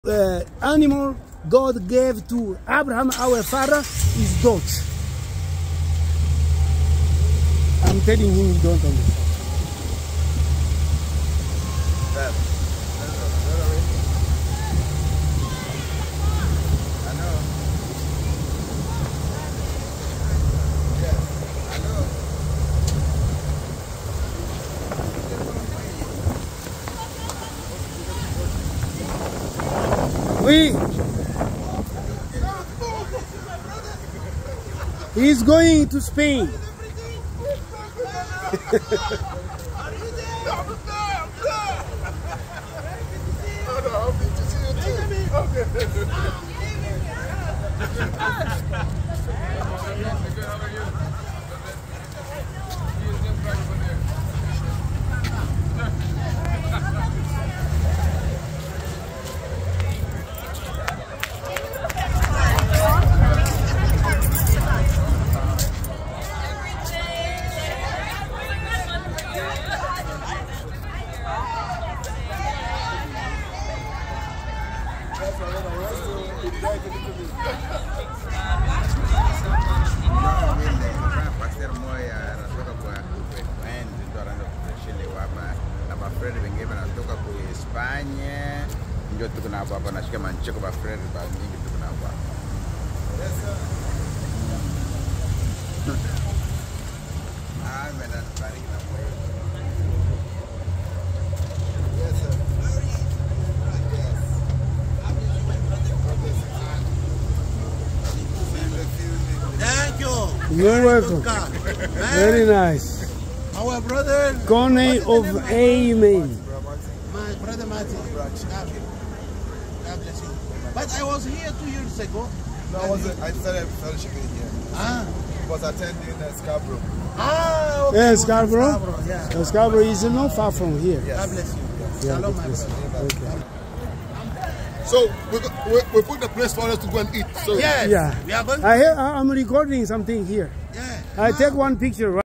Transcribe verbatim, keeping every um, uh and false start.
uh, animal God gave to Abraham, our father, is dog. I'm telling him you don't understand. That, I know. Yes, I know. We. He's going to Spain. Ndio tuko na hapa hapa nashika mancheko ba friend ba nyingi tuko na hapa. Yes sir. Ah, mena bariki na kwa. Yes sir. Thank you. You're welcome. Very nice. Our brother. Gone of Amen. My brother Martin. God bless you. But I was here two years ago. No, I wasn't. I started fellowshipping here. Ah. I was attending uh, Scarborough. Ah, okay. Yeah, Scarborough. Scarborough, yeah. Uh, Scarborough is not far from here. Yes. God bless you. Yeah, Shalom, my bless brother. you. Okay. So we, we, we put the place for us to go and eat. So Yes. Yeah. We are going. I hear, I'm recording something here. Yeah. I take one picture. Right?